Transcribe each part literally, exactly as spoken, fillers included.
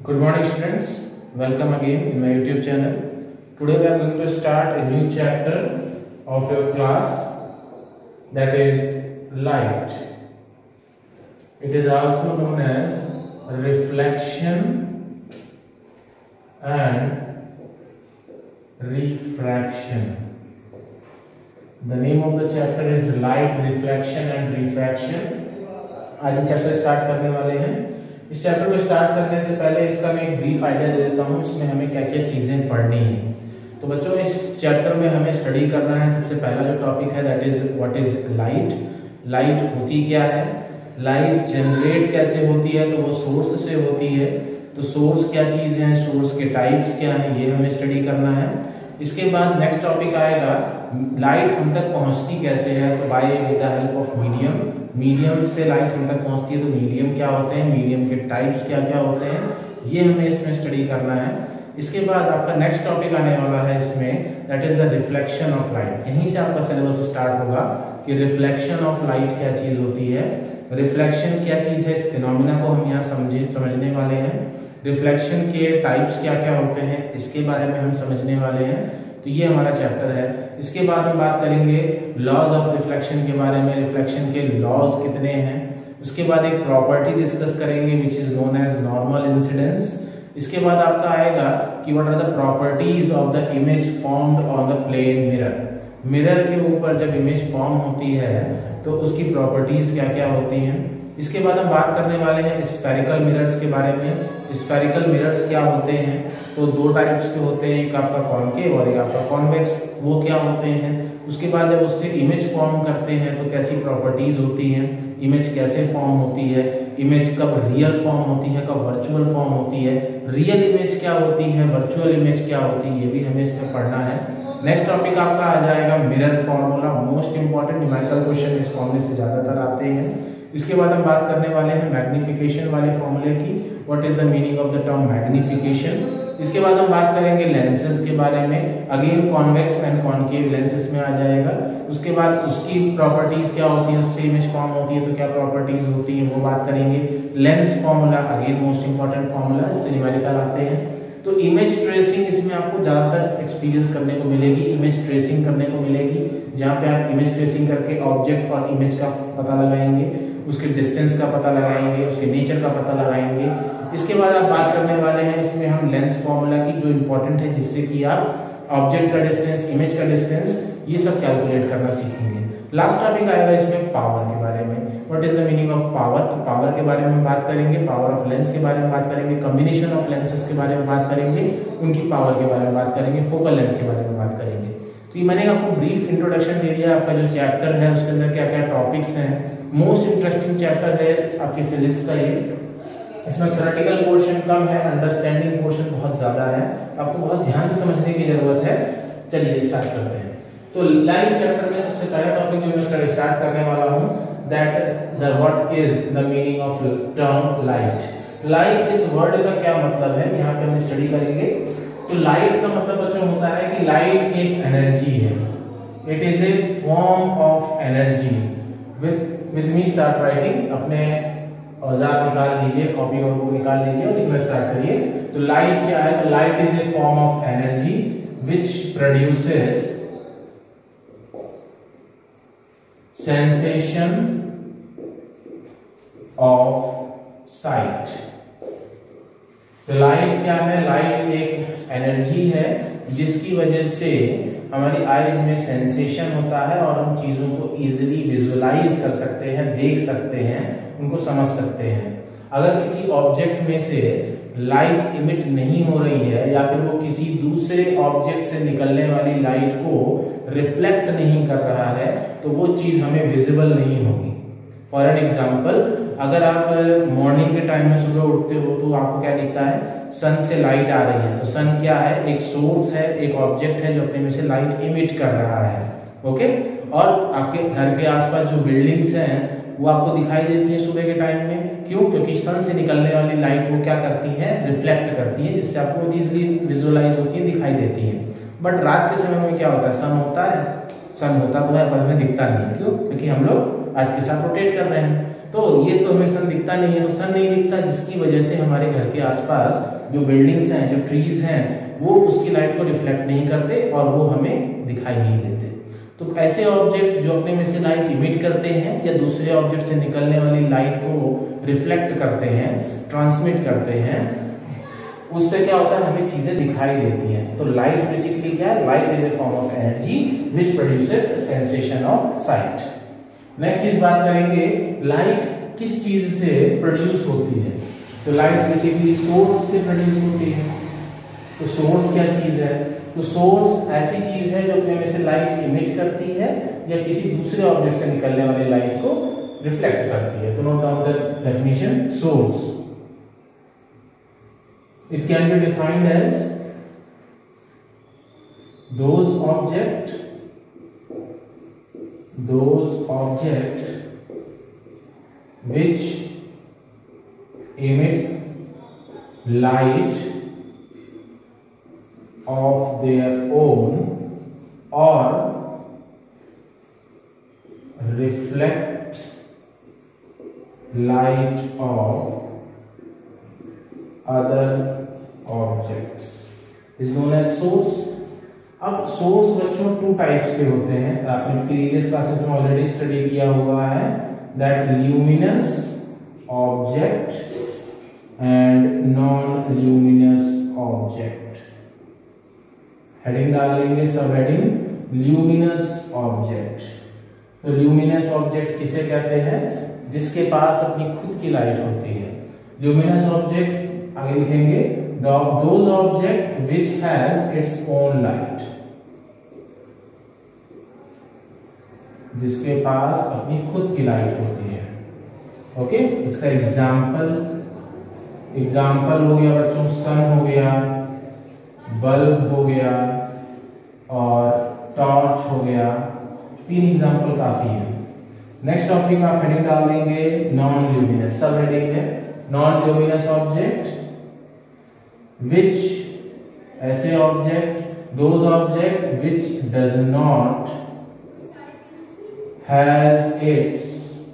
Good morning students, welcome again in my YouTube channel. Today we are going to start a new chapter of your class, that is light. It is also known as reflection and refraction. The name of the chapter is light, reflection and refraction. आज ये chapter start करने वाले हैं। इस chapter को start करने से पहले इसका मैं एक ब्रीफ आइडिया दे देता हूँ, इसमें हमें क्या क्या चीजें पढ़नी है। तो बच्चों, इस चैप्टर में हमें स्टडी करना है। सबसे पहला जो टॉपिक है that is what is light. Light होती क्या है, लाइट जनरेट कैसे होती है, तो वो सोर्स से होती है। तो सोर्स क्या चीज है, सोर्स के टाइप्स क्या है, ये हमें स्टडी करना है। इसके बाद नेक्स्ट टॉपिक आएगा लाइट हम तक पहुंचती कैसे है, तो by with the help of medium. Medium से लाइट हम तक पहुंचती है, तो मीडियम क्या होते हैं, मीडियम के टाइप्स क्या क्या होते हैं, ये हमें इसमें स्टडी करना है। इसके बाद आपका नेक्स्ट टॉपिक आने वाला है इसमें, that is the reflection of light. यहीं से आपका सिलेबस स्टार्ट होगा कि रिफ्लेक्शन ऑफ लाइट क्या चीज होती है, रिफ्लेक्शन क्या चीज है, इस फिनोमिना को हम यहाँ समझे समझने वाले हैं। रिफ्लेक्शन के टाइप्स क्या क्या होते हैं, इसके बारे में हम समझने वाले हैं। तो ये हमारा चैप्टर है। इसके बाद हम बात करेंगे लॉज ऑफ रिफ्लेक्शन के बारे में, रिफ्लेक्शन के लॉज कितने हैं। उसके बाद एक प्रॉपर्टी डिस्कस करेंगे which is known as normal incidence. इसके बाद आपका आएगा कि what are the properties of the image formed on the plane mirror. Mirror के ऊपर जब इमेज फॉर्म होती है तो उसकी प्रॉपर्टीज क्या क्या होती हैं। इसके बाद हम बात करने वाले हैं स्फेरिकल मिरर्स के बारे में। स्फेरिकल मिरर्स क्या होते हैं, तो दो टाइप्स के होते हैं, एक आपका कॉनकेव और एक आपका कॉन्वेक्स। वो क्या होते हैं। उसके बाद जब उससे इमेज फॉर्म करते हैं तो कैसी प्रॉपर्टीज होती हैं, इमेज कैसे फॉर्म होती है, इमेज कब रियल फॉर्म होती है, कब वर्चुअल फॉर्म होती है, रियल इमेज क्या होती है, वर्चुअल इमेज क्या होती है, ये भी हमें इसमें पढ़ना है। नेक्स्ट टॉपिक आपका आ जाएगा mirror formula. Most important numerical question इस फॉर्मूले से ज्यादातर आते हैं। इसके बाद हम बात करने वाले हैं मैग्निफिकेशन वाले फॉर्मूले की, what is the meaning of the term magnification. इसके बाद हम बात करेंगे लेंसेज के बारे में, again convex and concave lenses में आ जाएगा। उसके बाद उसकी प्रॉपर्टीज क्या होती है, उससे इमेज फॉर्म होती है तो क्या प्रॉपर्टीज होती है वो बात करेंगे। Lens formula again most important formula, इससे न्यूमेरिकल आते हैं। तो इमेज ट्रेसिंग इसमें आपको ज्यादातर एक्सपीरियंस करने को मिलेगी, इमेज ट्रेसिंग करने को मिलेगी, जहाँ पे आप इमेज ट्रेसिंग करके ऑब्जेक्ट और इमेज का पता लगाएंगे, उसके डिस्टेंस का पता लगाएंगे, उसके नेचर का पता लगाएंगे। इसके बाद आप बात करने वाले हैं इसमें हम लेंस फॉर्मूला की, जो इंपॉर्टेंट है, जिससे कि आप ऑब्जेक्ट का डिस्टेंस, इमेज का डिस्टेंस, ये सब कैलकुलेट करना सीखेंगे। लास्ट टॉपिक आएगा इसमें पावर के बारे में, what is the meaning of power. तो पावर के बारे में बात करेंगे, पावर ऑफ लेंस के बारे में बात करेंगे, कॉम्बिनेशन ऑफ लेंसेज के बारे में बात करेंगे, उनकी पावर के बारे में बात करेंगे, फोकल लेंथ के बारे में बात करेंगे। तो ये मैंने आपको ब्रीफ इंट्रोडक्शन दे दिया। आपका जो चैप्टर है उसके अंदर क्या क्या टॉपिक्स हैं। मोस्ट इंटरेस्टिंग चैप्टर है आपकी फिजिक्स का ये। इसमें थ्योरेटिकल पोर्शन कम है, अंडरस्टैंडिंग पोर्शन बहुत ज्यादा है, आपको बहुत ध्यान से समझने की जरूरत है। चलिए स्टार्ट करते हैं। तो लाइट चैप्टर में सबसे पहला टॉपिक जो मैं स्टार्ट करने वाला हूं, that the what is the meaning of term light. Light इस वर्ड का क्या मतलब है, यहाँ पे हम स्टडी करेंगे। तो लाइट का मतलब बच्चों होता है कि लाइट एक एनर्जी है, it is a form of energy. With with me start writing, अपने औजार निकाल लीजिए, कॉपी और बुक निकाल लीजिए और लिखना स्टार्ट करिए। तो लाइट क्या है, तो light is a form of energy which produces sensation of sight. तो लाइट क्या है, लाइट एक एनर्जी है जिसकी वजह से हमारी आईज में सेंसेशन होता है और हम चीजों को इजीली विजुअलाइज कर सकते हैं, देख सकते हैं, उनको समझ सकते हैं। अगर किसी ऑब्जेक्ट में से लाइट इमिट नहीं हो रही है या फिर वो किसी दूसरे ऑब्जेक्ट से निकलने वाली लाइट को रिफ्लेक्ट नहीं कर रहा है तो वो चीज हमें विजिबल नहीं होगी। फॉर एन एग्जाम्पल, अगर आप मॉर्निंग के टाइम में सुबह उठते हो तो आपको क्या दिखता है, सन से लाइट आ रही है। तो सन क्या है, एक सोर्स है, एक ऑब्जेक्ट है जो अपने में से लाइट इमिट कर रहा है। ओके, और आपके घर के आसपास जो बिल्डिंग्स हैं वो आपको दिखाई देती है सुबह के टाइम में। क्यों? क्योंकि सन से निकलने वाली लाइट वो क्या करती है, रिफ्लेक्ट करती है, जिससे आपको इजीली विजुअलाइज होती है, दिखाई देती है। बट रात के समय में क्या होता है, सन होता है, सन होता तो है पर हमें दिखता नहीं है। क्यों? क्योंकि हम लोग आज के साथ रोटेट कर रहे हैं। तो ये तो हमें सन दिखता नहीं है, तो सन नहीं दिखता जिसकी वजह से हमारे घर के आसपास जो बिल्डिंग्स हैं, जो ट्रीज हैं, वो उसकी लाइट को रिफ्लेक्ट नहीं करते और वो हमें दिखाई नहीं देते। तो ऐसे ऑब्जेक्ट जो अपने में से लाइट इमिट करते हैं या दूसरे ऑब्जेक्ट से निकलने वाली लाइट को रिफ्लेक्ट करते हैं, ट्रांसमिट करते हैं, उससे क्या होता है, हमें चीजें दिखाई देती हैं। तो लाइट बेसिकली क्या है? Light is a form of energy which produces sensation of sight. Next चीज बात करेंगे, लाइट किस चीज से प्रोड्यूस होती है? तो लाइट बेसिकली सोर्स से प्रोड्यूस होती है। तो सोर्स क्या चीज है? तो सोर्स ऐसी चीज है जो अपने में से लाइट इमिट करती है या किसी दूसरे ऑब्जेक्ट से निकलने वाली लाइट को रिफ्लेक्ट करती है। तो note down the definition source. It can be defined as those object those object which emit light of their own or reflects light of other objects is known as source। अब source बच्चों two types के होते हैं, आपने previous classes में already study किया हुआ है, that luminous object and non luminous object. Heading डाल देंगे, सब हेडिंग ल्यूमिनस ऑब्जेक्ट। तो ल्यूमिनस ऑब्जेक्ट किसे कहते हैं? जिसके पास अपनी खुद की लाइट होती है। ल्यूमिनस ऑब्जेक्ट आगे लिखेंगे, those object which has its own light, जिसके पास अपनी खुद की लाइट होती है। ओके, इसका एग्जाम्पल एग्जाम्पल हो गया बच्चों, सन हो गया, बल्ब हो गया और टॉर्च हो गया। तीन एग्जाम्पल काफी है। नेक्स्ट टॉपिक आप हेडिंग डाल देंगे नॉन ल्यूमिनस, सब हेडिंग है नॉन ल्यूमिनस ऑब्जेक्ट which, ऐसे object, those object which does not has its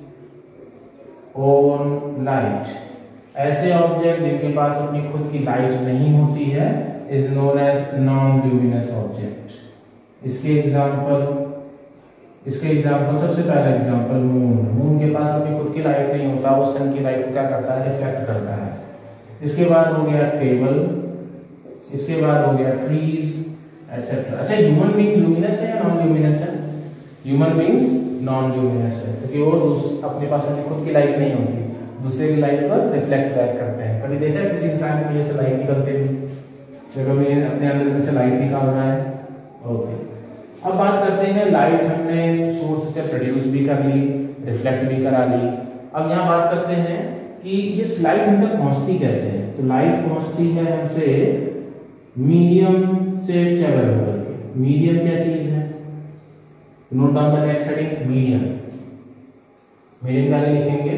own light, ऐसे ऑब्जेक्ट जिनके पास अपनी खुद की लाइट नहीं होती है is known as non luminous object। इसके एग्जांपल इसके एग्जांपल सबसे पहला एग्जांपल मून। मून के पास अपनी खुद की लाइट नहीं होता, वो सन की लाइट को क्या करता है? रिफ्लेक्ट करता है। इसके बाद हो गया टेबल, इसके बाद हो गया ट्रीज एटसेट्रा। अच्छा, ह्यूमन बीइंग ल्यूमिनस है या नॉन ल्यूमिनस है? ह्यूमन बीइंग्स नॉन ल्यूमिनस है क्योंकि वो अपने पास अपनी खुद की लाइट नहीं होती, दूसरे की लाइट को रिफ्लेक्ट बैक करते हैं। कभी देखा किसी इंसान की वजह से लाइट निकलते हुए? कभी अपने अंदर में से लाइट निकाल रहा है। ओके, अब बात करते हैं, लाइट हमने सोर्स से प्रोड्यूस भी कर ली, रिफ्लेक्ट भी करा ली। अब यहाँ बात करते हैं कि ये लाइट हम तक पहुंचती कैसे है। तो लाइट पहुंचती है हमसे मीडियम से ट्रेवल होकर के। मीडियम क्या चीज है? Note down the next heading medium. Medium क्या लिखेंगे?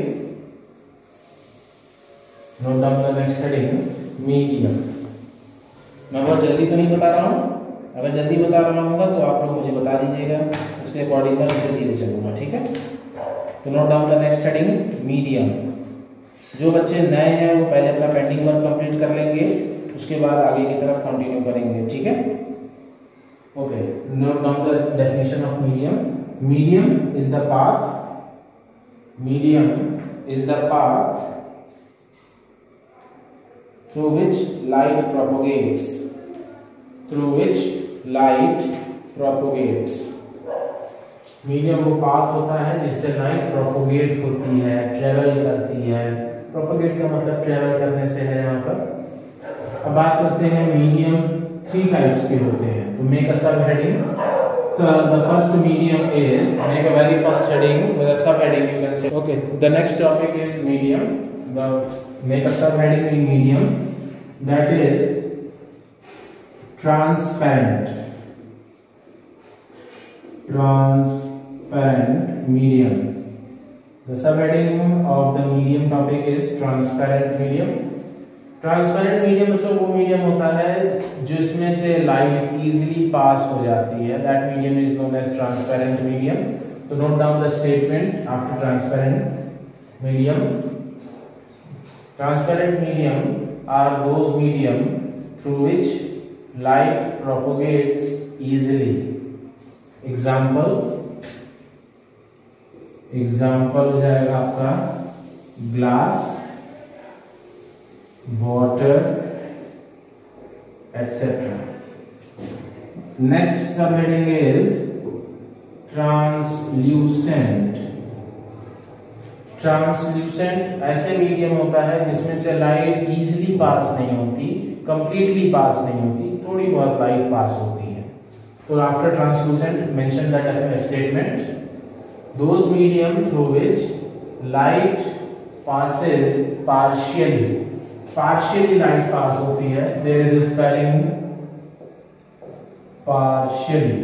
Note down the next heading medium. मैं बहुत जल्दी तो नहीं बता रहा हूँ, अगर जल्दी बता रहा हूँगा तो आप लोग मुझे बता दीजिएगा, उसके अकॉर्डिंग मैं धीरे धीरे चलूंगा, ठीक है? तो note down the next heading medium. जो बच्चे नए हैं वो पहले अपना पेंडिंग वर्क कंप्लीट कर लेंगे, उसके बाद आगे की तरफ कंटिन्यू करेंगे, ठीक है? Okay, note down the definition of medium. Medium is the path medium is the path through which light propagates through which light propagates। Medium वो पाथ होता है जिससे लाइट प्रोपोगेट होती है, ट्रेवल करती है। प्रोपोगेट का मतलब ट्रेवल करने से है यहाँ पर। अब बात करते हैं मीडियम थ्री टाइप्स के होते हैं, तो make a sub heading. So the first medium is, make a very first heading with a sub heading you can say. Okay, the next topic is medium. The make a sub heading in medium, that is transparent. Transparent medium. The subheading of the medium topic is transparent medium. Transparent medium बच्चों वो medium होता है जिसमें से light easily pass हो जाती है, that medium is known as transparent medium. तो note down the statement after transparent medium. Transparent medium are those medium through which light propagates easily. Example example हो जाएगा आपका glass, water etcetera. Next subheading is translucent. Translucent ऐसे medium होता है जिसमें से light easily pass नहीं होती, कंप्लीटली पास नहीं होती, थोड़ी बहुत लाइट पास होती है. तो after translucent mention that statement, those medium through which light passes partially. partially light pass होती है. there is a spelling partially.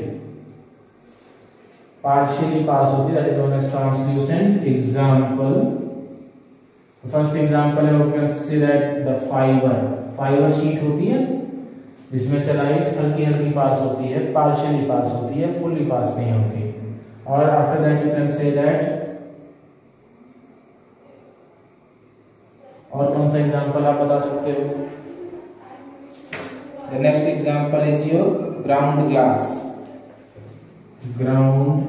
partially pass होती है, that is known as translucent. Example, the first example you can see that the fiber fiber sheet होती है जिसमें से light हल्की हल्की पास होती है, partially पास होती है, fully पास नहीं होती. और after that you can say that, और कौन सा एग्जांपल आप बता सकते हो? The next example is your ground glass. Ground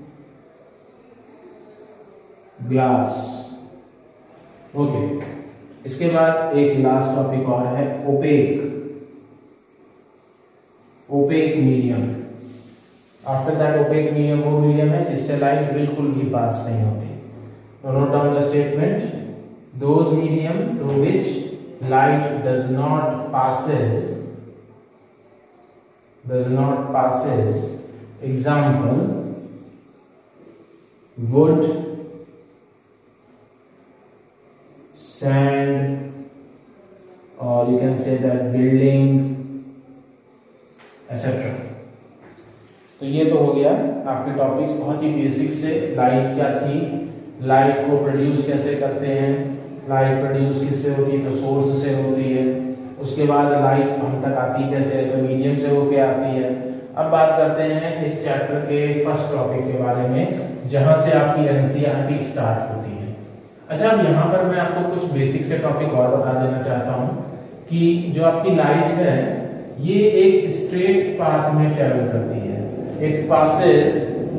glass. Okay, इसके बाद एक लास्ट टॉपिक और है opaque. Opaque medium. After that opaque medium वो मीडियम है जिससे लाइट बिल्कुल भी पास नहीं होती. Note down the statement, those medium through which light does not passes does not passes. Example, wood, sand, और you can say that building etcetera. तो ये तो हो गया आपके टॉपिक्स बहुत ही बेसिक से. लाइट क्या थी, लाइट को प्रोड्यूस कैसे करते हैं, लाइट प्रोड्यूस किससे होती है, तो सोर्स से होती है. उसके बाद लाइट हम तक आती कैसे है, तो मीडियम से होके आती है. अब बात करते हैं इस चैप्टर के फर्स्ट टॉपिक के बारे में, जहां से आपकी एनसीईआरटी स्टार्ट होती है. अच्छा, अब यहाँ पर मैं आपको कुछ बेसिक से टॉपिक और बता देना चाहता हूँ कि जो आपकी लाइट है ये एक स्ट्रेट पाथ में ट्रेवल करती है. It passes.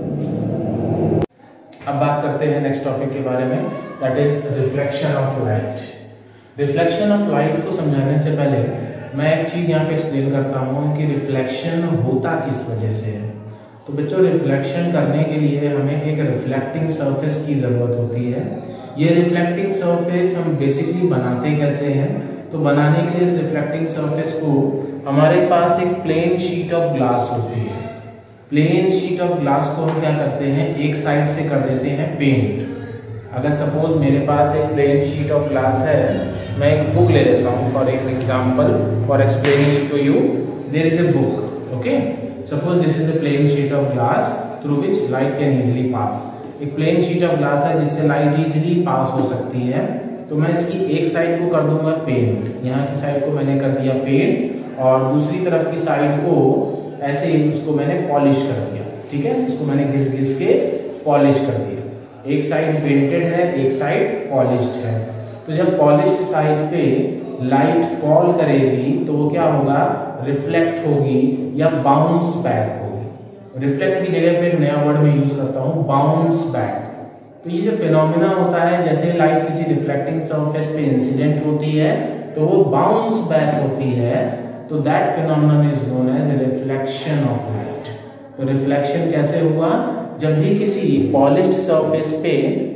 अब बात करते हैं नेक्स्ट टॉपिक के बारे में, that is reflection of light. Reflection of light को समझाने से पहले मैं एक चीज यहाँ पे एक्सप्लेन करता हूँ कि रिफ्लेक्शन होता किस वजह से है. तो बच्चों, रिफ्लेक्शन करने के लिए हमें एक रिफ्लेक्टिंग सरफेस की जरूरत होती है. ये रिफ्लेक्टिंग सरफेस हम बेसिकली बनाते कैसे हैं, तो बनाने के लिए इस रिफ्लेक्टिंग सरफेस को हमारे पास एक प्लेन शीट ऑफ ग्लास होती है. प्लेन शीट ऑफ ग्लास को हम क्या करते हैं, एक साइड से कर देते हैं पेंट. अगर सपोज मेरे पास एक प्लेन शीट ऑफ ग्लास है, मैं एक बुक ले लेता हूँ फॉर एक example, for explaining it to you. There is a book, okay. Suppose this is the plane sheet of glass through which light can easily pass. एक plane sheet of glass है जिससे light easily pass हो सकती है. तो मैं इसकी एक साइड को कर दूंगा पेंट. यहाँ की साइड को मैंने कर दिया पेंट, और दूसरी तरफ की साइड को ऐसे ही उसको मैंने पॉलिश कर दिया. ठीक है, इसको मैंने घिस घिस के पॉलिश कर दिया. एक साइड पेंटेड है, एक साइड पॉलिश्ड है. तो जब पॉलिश्ड साइड पे लाइट फॉल करेगी तो वो क्या होगा, रिफ्लेक्ट होगी या बाउंस बैक होगी. रिफ्लेक्ट की जगह पे एक नया वर्ड मैं यूज करता हूँ, बाउंस बैक. तो ये जो फिनोमिना होता है, जैसे लाइट किसी रिफ्लेक्टिंग सरफेस पे इंसिडेंट होती है तो वो बाउंस बैक होती है. तो that phenomenon is known as reflection of light. तो रिफ्लेक्शन कैसे हुआ, जब भी किसी पॉलिश्ड सरफेस पे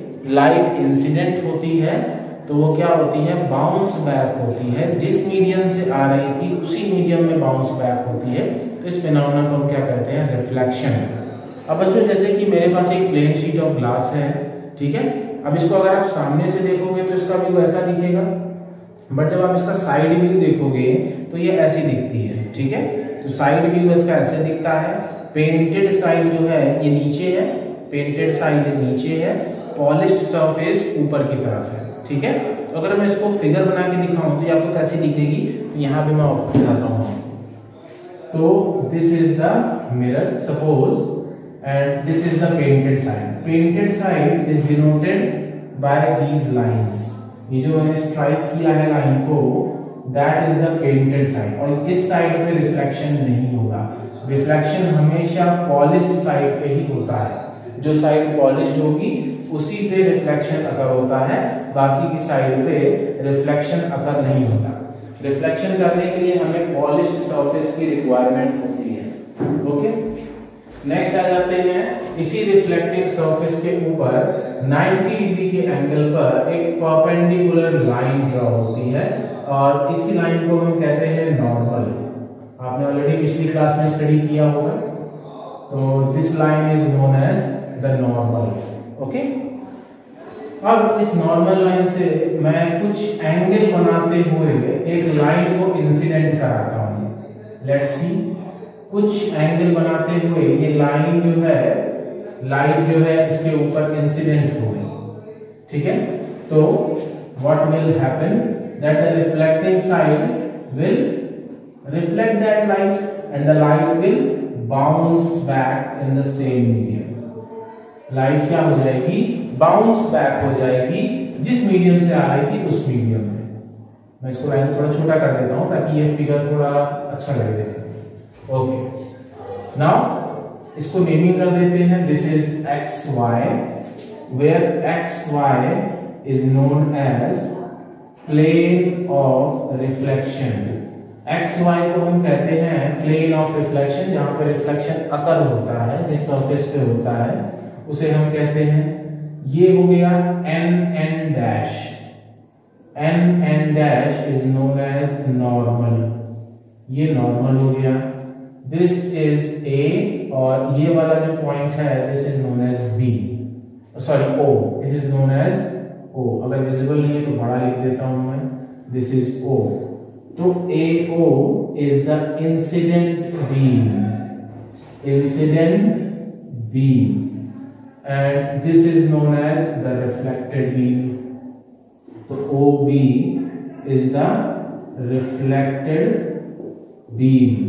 लाइट इंसिडेंट होती है तो वो क्या होती है, बाउंस बैक होती है. जिस मीडियम से आ रही थी उसी मीडियम में बाउंस बैक होती है. तो इस फिनोमिना को हम क्या कहते हैं, रिफ्लेक्शन. अब बच्चों, जैसे कि मेरे पास एक प्लेन शीट ऑफ ग्लास है, ठीक है. अब इसको अगर आप सामने से देखोगे तो इसका व्यू ऐसा दिखेगा, बट जब आप इसका साइड व्यू देखोगे तो ये ऐसी दिखती है. ठीक है, तो साइड व्यू इसका ऐसे दिखता है. पेंटेड साइड जो है ये नीचे है, पेंटेड साइड नीचे है, पॉलिश्ड सरफेस ऊपर की तरफ है. ठीक है, तो अगर मैं इसको फिगर बना के दिखाऊं तो ये आपको कैसी दिखेगी, तो यहाँ पे मैं आपको दिखाता हूँ. तो this is the mirror suppose, and this is the painted side. Painted side is denoted by these lines. ये जो मैंने स्ट्राइक किया है लाइन को, that is the painted side, और इस साइड पे रिफ्लेक्शन नहीं होगा। रिफ्लेक्शन हमेशा पॉलिश्ड साइड पे ही होता है। जो साइड पॉलिश्ड होगी उसी पे रिफ्लेक्शन अकर होता है, बाकी की साइड पे रिफ्लेक्शन अकर नहीं होता। रिफ्लेक्शन करने के लिए हमें पॉलिश्ड सरफेस की रिक्वायरमेंट होती है। ओके, नेक्स्ट आ जाते हैं, इसी रिफ्लेक्टिंग सरफेस के ऊपर नब्बे डिग्री के एंगल पर एक परपेंडिकुलर लाइन ड्रॉ होती है, और इसी लाइन को हम कहते हैं नॉर्मल। आपने ऑलरेडी पिछली क्लास में स्टडी किया होगा। तो this line is known as the normal. Okay, अब इस नॉर्मल लाइन से मैं कुछ एंगल बनाते हुए एक लाइन को इंसिडेंट कराता हूं। लेट्स सी, कुछ एंगल बनाते हुए ये लाइन जो है, लाइट जो है इसके ऊपर इंसिडेंट हो गई। ठीक है, तो what will happen, that the reflecting side will reflect that light and the light will bounce back in the same medium. Light क्या हो जाएगी, बाउंस बैक हो जाएगी जिस मीडियम से आ रही थी उस मीडियम में। मैं इसको लाइन थोड़ा छोटा कर देता हूं ताकि ये फिगर थोड़ा अच्छा लगे। ओके, नाउ इसको नेमिंग कर देते हैं। This is X Y, where X Y is known as plane of reflection. X Y को हम कहते हैं प्लेन ऑफ रिफ्लेक्शन, जहां पर रिफ्लेक्शन अकर होता है, जिस सरफेस पे होता है उसे हम कहते हैं, ये हो गया N N dash. N N dash is known as normal, ये नॉर्मल हो गया। दिस इज ए, और ये वाला जो पॉइंट है this is known as B, sorry O, this is known as O. अगर विजिबल नहीं है तो बड़ा लिख देता हूं मैं, दिस इज ओ। तो A O is the incident beam, incident beam, and this is known as the reflected beam. So O B is the reflected beam.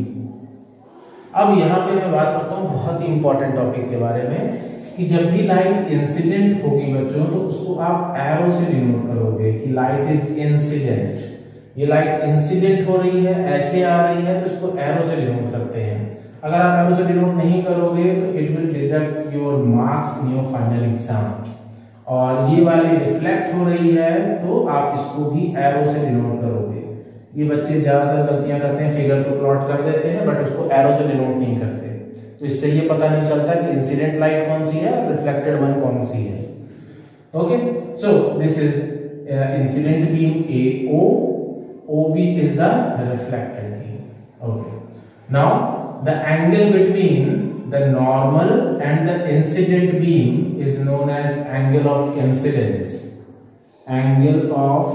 अब यहाँ पे मैं बात करता हूँ बहुत ही इंपॉर्टेंट टॉपिक के बारे में, कि जब भी लाइट इंसिडेंट होगी बच्चों तो उसको आप एरो से डिनोट करोगे कि लाइट इज इंसिडेंट। ये लाइट इंसिडेंट हो रही है, ऐसे आ रही है, तो इसको एरो से डिनोट करते हैं। अगर आप एरो से डिनोट नहीं करोगे तो it will deduct your marks in your final exam. और ये वाली रिफ्लेक्ट हो रही है तो आप इसको भी एरो से डिनोट करोगे। ये बच्चे ज्यादातर गलतियां करते हैं, फिगर तो प्लॉट कर देते हैं बट उसको एरो से डिनोट नहीं करते, तो इससे ये पता नहीं चलता कि इंसिडेंट लाइट कौन सी है, रिफ्लेक्टेड वन कौन सी है। Okay, so this is incident beam A O, O B is the reflected beam. Okay. Now the angle between the normal and the incident beam is known as angle of incidence. Angle of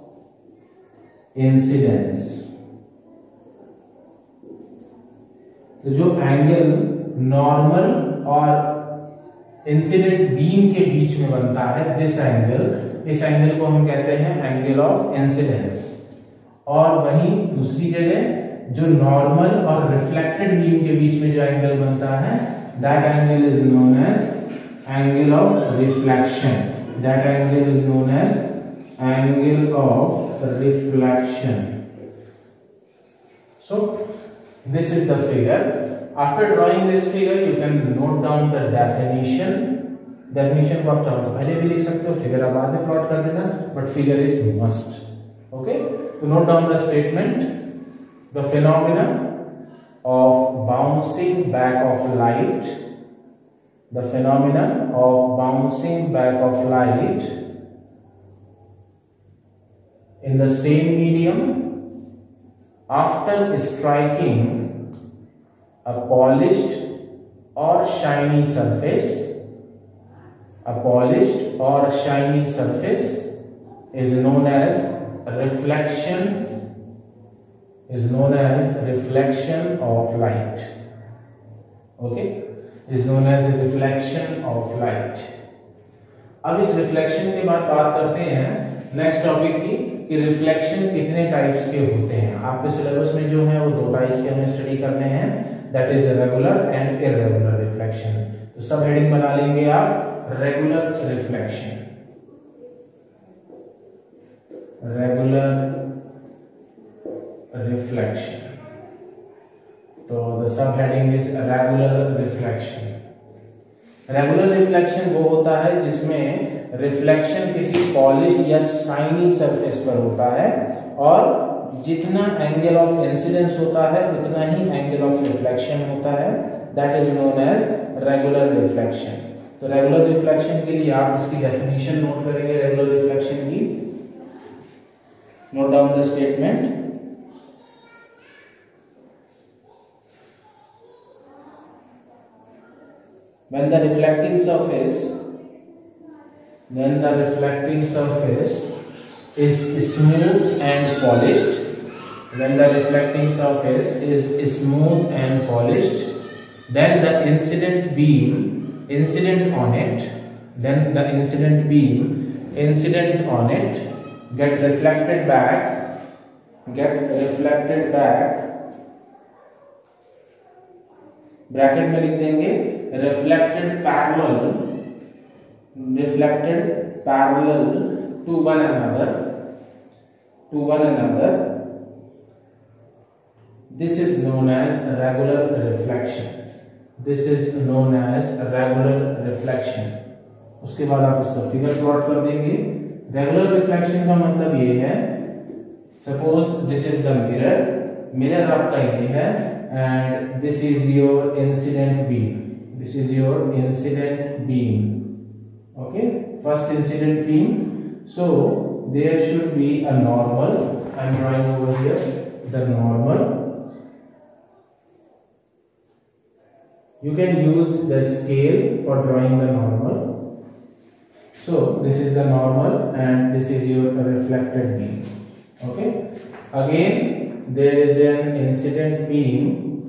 incidence. तो जो angle normal और incident beam के बीच में बनता है, this angle, इस angle को हम कहते हैं एंगल ऑफ इंसिडेंस। और वहीं दूसरी जगह जो नॉर्मल और रिफ्लेक्टेड बीम के बीच में जो एंगल बनता है, that angle is known as angle of reflection. That angle is known as angle of reflection. So this is the figure. After drawing this figure you can note down the definition. Definition को आप चाहो तो पहले भी लिख सकते हो, figure आप बाद में प्लॉट कर देना, but figure is must. Okay, to note down the statement, the phenomenon of bouncing back of light, the phenomenon of bouncing back of light in the same medium after striking a polished or shiny surface, a polished or shiny surface is known as reflection, is known as reflection of light. Okay, is known as reflection of light. अब इस reflection के बाद बात करते हैं next topic की, कि reflection कितने टाइप्स के होते हैं। आपके सिलेबस में जो है वो दो टाइप्स के हमें स्टडी करने हैं, that is regular and irregular reflection. तो सब हेडिंग बना लेंगे आप, रेगुलर रिफ्लेक्शन, रेगुलर reflection. तो the subheading is regular reflection. Regular reflection वो होता है जिसमें रिफ्लेक्शन किसी पॉलिश्ड या शाइनी सरफेस पर होता है और जितना एंगल ऑफ इंसिडेंस होता है उतना ही एंगल ऑफ रिफ्लेक्शन होता है. That is known as regular reflection. तो रेगुलर रिफ्लेक्शन के लिए आप इसकी डेफिनेशन नोट करेंगे. रेगुलर रिफ्लेक्शन की note down the statement. When the reflecting surface, when the reflecting surface is smooth and polished, when the reflecting surface is smooth and polished, then the incident beam, incident on it, then the incident beam, incident on it, get reflected back, get reflected back. Bracket में लिख देंगे reflected parallel, reflected parallel to one another, to one another. This is known as regular reflection. This is known as regular reflection. उसके बाद आप इसका figure plot कर देंगे. Regular reflection का मतलब ये है, suppose this is the mirror, mirror आपका ये है and this is your incident beam. This is your incident beam. Okay, first incident beam. So there should be a normal. I am drawing over here the normal. You can use the scale for drawing the normal. So this is the normal and this is your reflected beam. Okay, again there is an incident beam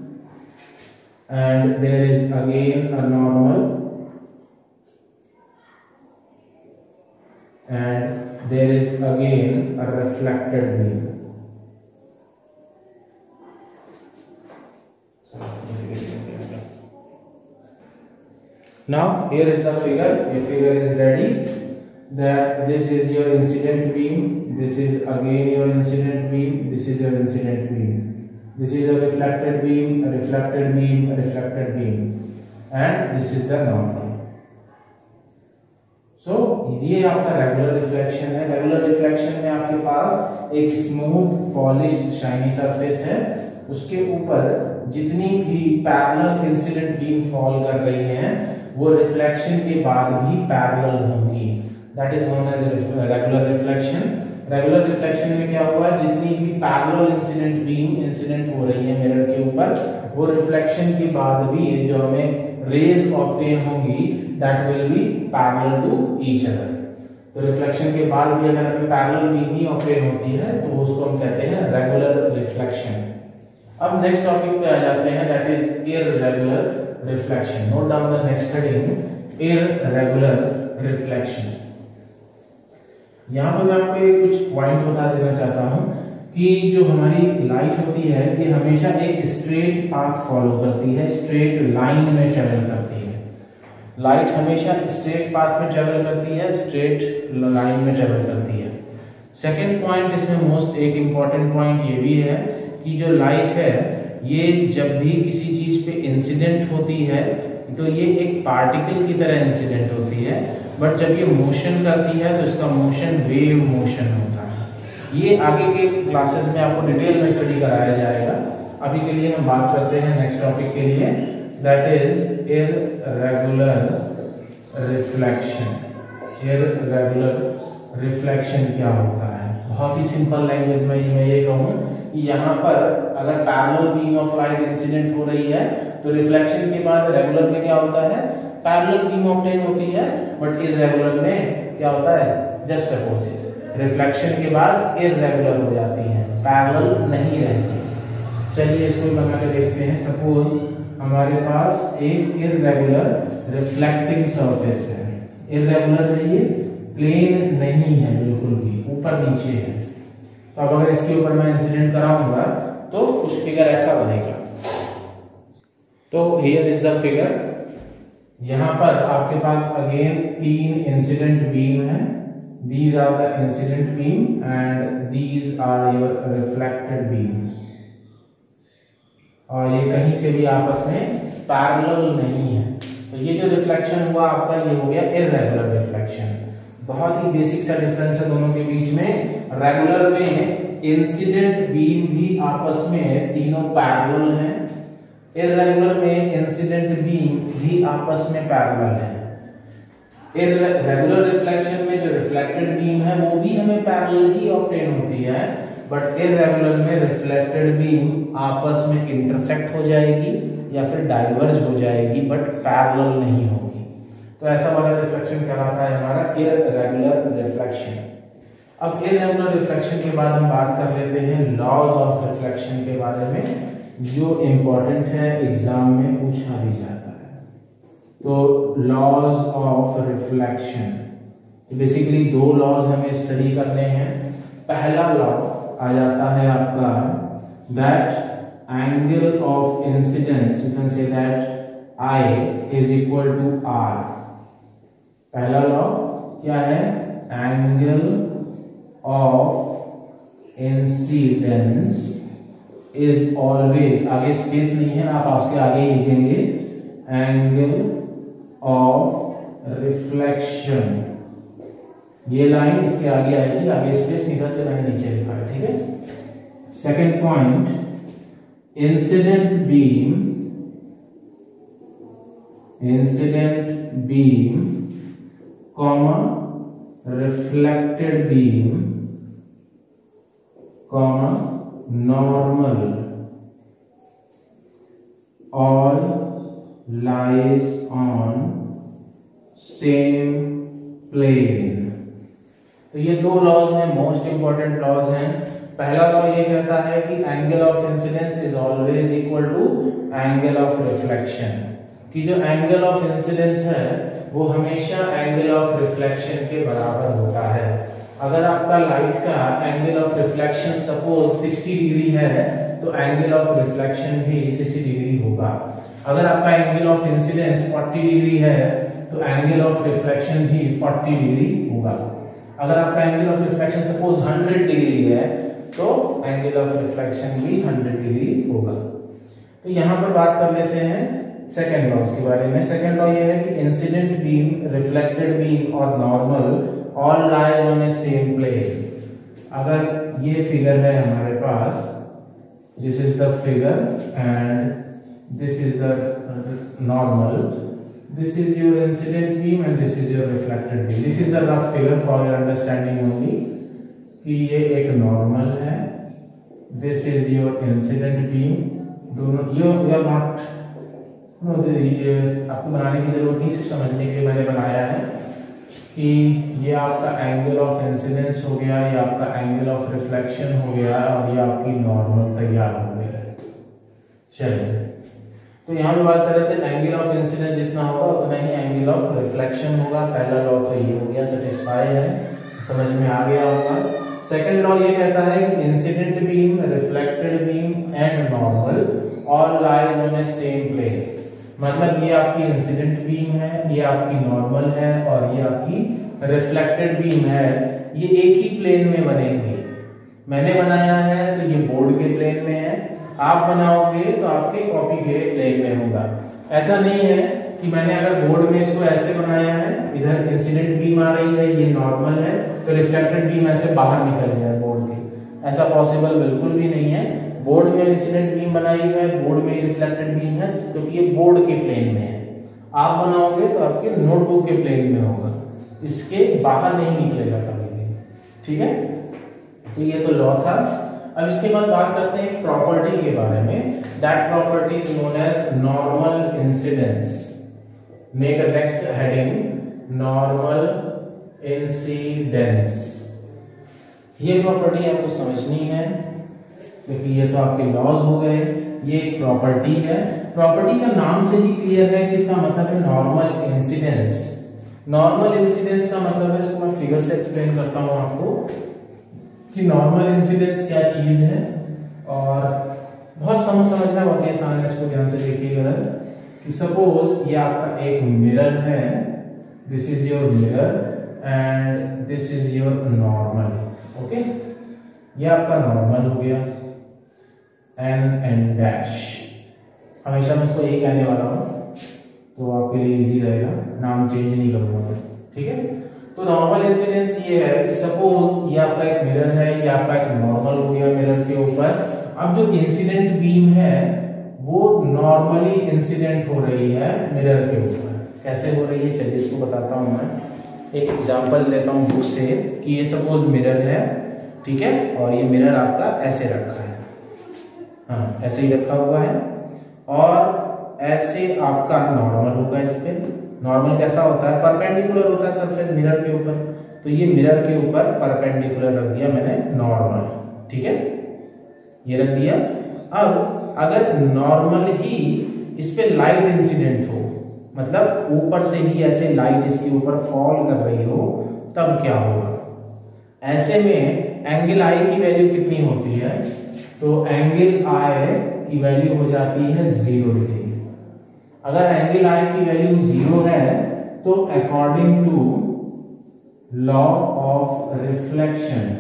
and there is again a normal and there is again a reflected beam. Now here is the figure. The figure is ready. That this is your incident beam, this is again your incident beam, this is your incident beam, this is a reflected beam, a reflected beam, a reflected beam, and this is the normal. So ये आपका regular reflection है. Regular reflection में आपके पास एक smooth polished shiny surface है, उसके ऊपर जितनी भी पैरेलल इंसिडेंट बीम फॉल कर रही हैं वो रिफ्लेक्शन के बाद भी पैरेलल होंगी. That is known as regular reflection. Regular reflection में क्या हुआ, जितनी भी पैरेलल इंसिडेंट बीम इंसिडेंट हो रही है मिरर के ऊपर, वो रिफ्लेक्शन के बाद भी जो हमें रेज ऑब्टेन होंगी that will be parallel to each other. तो रिफ्लेक्शन के बाद भी अगर हमें पैरेलल बीम ही ऑब्टेन होती है तो उसको हम कहते हैं रेगुलर रिफ्लेक्शन. अब नेक्स्ट टॉपिक पे आ जाते हैं, that is irregular reflection. Note down the next heading, irregular reflection. यहाँ पर मैं आपको एक कुछ पॉइंट बता देना चाहता हूँ कि जो हमारी लाइट होती है ये हमेशा एक स्ट्रेट पाथ फॉलो करती है, स्ट्रेट लाइन में ट्रेवल करती है. लाइट हमेशा स्ट्रेट पाथ में ट्रेवल करती है, स्ट्रेट लाइन में ट्रेवल करती है. सेकेंड पॉइंट इसमें मोस्ट एक इम्पॉर्टेंट पॉइंट ये भी है कि जो लाइट है ये जब भी किसी चीज पे इंसिडेंट होती है तो ये एक पार्टिकल की तरह इंसिडेंट होती है, बट जब ये मोशन करती है तो इसका मोशन वेव मोशन होता है. ये आगे के क्लासेस में आपको डिटेल में स्टडी कराया जाएगा. अभी के लिए हम बात करते हैं नेक्स्ट टॉपिक के लिए, that is irregular reflection. Irregular reflection क्या होता है? बहुत ही सिंपल लैंग्वेज में मैं ये कहूँ कि यहाँ पर अगर parallel beam of light incident हो रही है तो रिफ्लेक्शन के बाद रेगुलर में क्या होता है, पैरेलल बीम ऑब्टेन होती है, बट इररेगुलर में क्या होता है, जस्ट अपोजिट. रिफ्लेक्शन के बाद इररेगुलर हो जाती है, पैरेलल नहीं रहती. चलिए इसको बना के देखते हैं. सपोज हमारे पास एक इररेगुलर रिफ्लेक्टिंग सरफेस है. इररेगुलर है, ये प्लेन नहीं है बिल्कुल भी, ऊपर नीचे है. तो अब अगर इसके ऊपर मैं इंसिडेंट कराऊंगा तो कुछ फिगर ऐसा बनेगा. तो हियर इज द फिगर. यहाँ पर आपके पास अगेन तीन इंसिडेंट बीम है these are the incident beam and these are your reflected beam, और ये कहीं से भी आपस में पैरेलल नहीं है। तो ये जो रिफ्लेक्शन हुआ आपका ये हो गया इररेगुलर रिफ्लेक्शन। बहुत ही बेसिक सा डिफरेंस है दोनों के बीच में। रेगुलर में इंसिडेंट बीम भी आपस में तीनों पैरेलल हैं, इररेगुलर में इंसिडेंट बीम भी आपस में पैरेलल है। रेगुलर रिफ्लेक्शन में जो रिफ्लेक्टेड बीम है वो भी हमें पैरेलल ही ऑब्टेन होती है, बट इररेगुलर में रिफ्लेक्टेड बीम आपस में इंटरसेक्ट हो जाएगी या फिर डाइवर्ज हो जाएगी, बट पैरेलल नहीं होगी। तो ऐसा वाला रिफ्लेक्शन कहलाता है हमारा इररेगुलर रिफ्लेक्शन। अब इररेगुलर रिफ्लेक्शन के बाद हम बात कर लेते हैं लॉज ऑफ रिफ्लेक्शन के बारे में, जो इंपॉर्टेंट है, एग्जाम में पूछा भी जाता है। तो लॉज ऑफ रिफ्लेक्शन, बेसिकली दो लॉज हमें स्टडी करने हैं। पहला लॉ आ जाता है आपका that angle of incidence, you can say that I is equal to R. पहला लॉ क्या है? Angle of incidence is always, आगे स्पेस नहीं है, आप उसके आगे ही लिखेंगे एंगल ऑफ रिफ्लेक्शन। ये लाइन इसके आगे आएगी, आगे स्पेस इधर से मैंने नीचे लिखा है, ठीक है। Second point, incident beam, incident beam comma reflected beam comma normal all lies on same plane। तो ये दो लॉज हैं, मोस्ट इंपॉर्टेंट लॉज हैं। पहला लॉ ये कहता है कि angle of incidence is always equal to angle of reflection, कि जो एंगल ऑफ इंसिडेंस है वो हमेशा एंगल ऑफ रिफ्लेक्शन के बराबर होता है। अगर आपका लाइट का एंगल ऑफ रिफ्लेक्शन सपोज साठ डिग्री है तो एंगल ऑफ रिफ्लेक्शन भी साठ डिग्री होगा। अगर आपका एंगल ऑफ इंसिडेंस चालीस डिग्री है तो एंगल ऑफ रिफ्लेक्शन भी चालीस डिग्री होगा। अगर आपका एंगल ऑफ रिफ्लेक्शन सपोज सौ डिग्री है तो एंगल ऑफ रिफ्लेक्शन भी सौ डिग्री होगा। तो यहां पर बात कर लेते हैं सेकंड लॉ के बारे में। सेकंड लॉ ये है कि इंसिडेंट बीम, रिफ्लेक्टेड बीम और normal all lies on a same plane. अगर ये फिगर है हमारे पास, this is the figure and this is the normal, this is your incident beam and this is your reflected beam. This is the rough figure for your understanding only कि ये एक normal है, this is your incident beam। do not you you are not no ये आपको बनाने की जरूरत नहीं, सिर्फ समझने के लिए मैंने बनाया है कि ये आपका एंगल ऑफ इंसिडेंस हो गया, ये आपका एंगल ऑफ रिफ्लेक्शन हो गया और ये आपकी नॉर्मल तैयार हो गई। चलिए, तो यहाँ पे बात कर रहे थे एंगल ऑफ इंसिडेंस जितना होगा उतना ही एंगल ऑफ रिफ्लेक्शन होगा। पहला लॉ तो ये हो गया, सेटिस्फाई है, समझ में आ गया होगा। सेकंड लॉ ये कहता है कि incident beam, reflected beam and normal all lies on a same plane. मतलब ये आपकी इंसिडेंट बीम है, ये आपकी नॉर्मल है और ये आपकी रिफ्लेक्टेड बीम है, ये एक ही प्लेन में बनेंगे। मैंने बनाया है तो ये बोर्ड के प्लेन में है, आप बनाओगे तो आपके कॉपी के प्लेन में होगा। ऐसा नहीं है कि मैंने अगर बोर्ड में इसको ऐसे बनाया है, इधर इंसिडेंट बीम आ रही है, ये नॉर्मल है, तो रिफ्लेक्टेड बीम ऐसे बाहर निकल गया बोर्ड के, ऐसा पॉसिबल बिल्कुल भी नहीं है। बोर्ड में इंसिडेंट बीम बनाई है, बोर्ड में रिफ्लेक्टेड बीम है, क्योंकि ये बोर्ड के प्लेन में है। आप बनाओगे तो आपके नोटबुक के प्लेन में होगा, इसके बाहर नहीं निकलेगा कभी भी, ठीक है। तो ये तो लॉ था। अब इसके बाद बात करते हैं प्रॉपर्टी के बारे में। That property is known as normal incidence. Make a next heading, normal incidence. ये प्रॉपर्टी आपको समझनी है क्योंकि ये तो आपके लॉज हो गए, ये एक प्रॉपर्टी है। प्रॉपर्टी का नाम से ही क्लियर है कि इसका मतलब है नॉर्मल इंसिडेंस। नॉर्मल इंसिडेंस का मतलब है, इसको मैं फिगर से एक्सप्लेन करता हूं आपको कि नॉर्मल इंसिडेंस क्या चीज है। और बहुत समझ समझना बहुत ही आसान है, इसको ध्यान से देखिएगा कि सपोज ये आपका एक मिरर है, this is your mirror and this is your normal. Okay, ये आपका नॉर्मल हो गया। एन एन डैश, हमेशा मैं इसको ए कहने वाला हूँ तो आपके लिए इजी रहेगा, नाम चेंज नहीं करूंगा। ठीक है, तो नॉर्मल इंसिडेंस ये है कि सपोज ये आपका एक मिरर है, ये आपका एक नॉर्मल हो गया मिरर के ऊपर। अब जो इंसिडेंट बीम है वो नॉर्मली इंसिडेंट हो रही है मिरर के ऊपर। कैसे हो रही है चलिए इसको बताता हूं मैं। एक एग्जांपल लेता हूं बुक से कि ये सपोज मिरर है, ठीक है, और ये मिरर आपका ऐसे रखा है, हाँ ऐसे ही रखा हुआ है, और ऐसे आपका नॉर्मल होगा। इस पे नॉर्मल कैसा होता है, परपेंडिकुलर होता है सरफेस मिरर के ऊपर। तो ये मिरर के ऊपर परपेंडिकुलर रख दिया मैंने नॉर्मल, ठीक है, ये रख दिया। अब अगर नॉर्मल ही इस पे लाइट इंसिडेंट हो, मतलब ऊपर से ही ऐसे लाइट इसके ऊपर फॉल कर रही हो, तब क्या होगा। ऐसे में एंगल आई की वैल्यू कितनी होती है, तो एंगल आई की वैल्यू हो जाती है जीरो डिग्री। अगर एंगल आई की वैल्यू जीरो है तो according to law of reflection,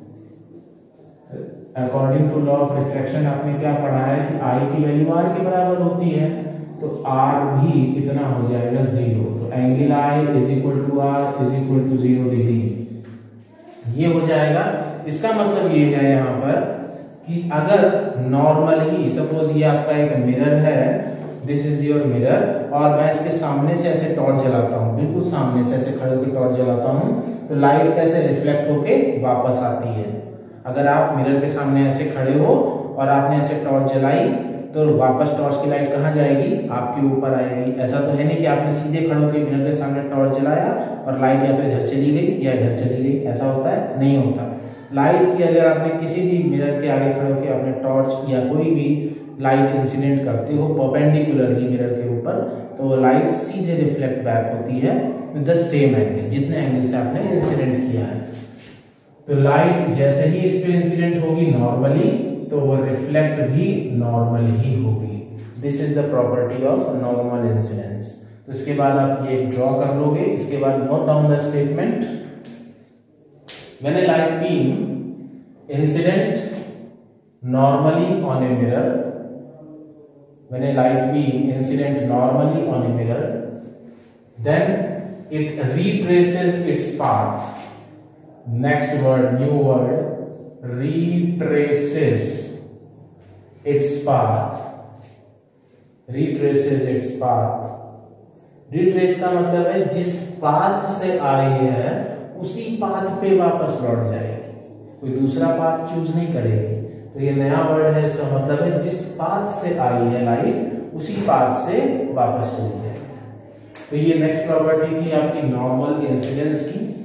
according to law of reflection आपने क्या पढ़ा है कि आई की वैल्यू आर के बराबर होती है, तो आर भी कितना हो जाएगा जीरो। तो angle I is equal to R is equal to zero degree, ये हो जाएगा। इसका मतलब ये है यहाँ पर कि अगर नॉर्मल ही सपोज ये आपका एक मिरर है, दिस इज योर मिरर, और मैं इसके सामने से ऐसे टॉर्च जलाता हूँ, बिल्कुल सामने से ऐसे खड़े होकर टॉर्च जलाता हूँ, तो लाइट कैसे रिफ्लेक्ट होके वापस आती है। अगर आप मिरर के सामने ऐसे खड़े हो और आपने ऐसे टॉर्च जलाई तो वापस टॉर्च की लाइट कहाँ जाएगी, आपके ऊपर आएगी। ऐसा तो है नहीं कि आपने सीधे खड़े होकर मिरर के सामने टॉर्च जलाया और लाइट या तो इधर चली गई या इधर चली गई, ऐसा होता है, नहीं होता। लाइट की अगर आपने किसी भी मिरर के आगे खड़े होकर अपने टॉर्च या कोई भी लाइट इंसिडेंट करते हो परपेंडिकुलरली मिरर के ऊपर, तो लाइट सीधे रिफ्लेक्ट बैक होती है विद द सेम एंगल, जितने एंगल से आपने इंसिडेंट किया है। तो लाइट जैसे ही इस पे इंसिडेंट होगी नॉर्मली, तो वो रिफ्लेक्ट भी नॉर्मल ही होगी। This is the property of normal incidence. तो इसके बाद आप ये ड्रॉ कर लोगे। इसके बाद note down the statement, when a light beam incident normally on a mirror, when a light beam incident normally on a mirror, then it retraces its path. Next word, new word, retraces its path. Retraces its path. Retrace का मतलब है जिस path से आई है उसी path पे वापस लौट जाएगी, कोई दूसरा पाथ चूज नहीं करेगी। तो ये नया वर्ड है, इसका मतलब है जिस पाथ से आई है लाइट उसी पाथ से वापस चली जाएगी। तो ये नेक्स्ट प्रॉपर्टी थी आपकी नॉर्मल इंसिडेंस की।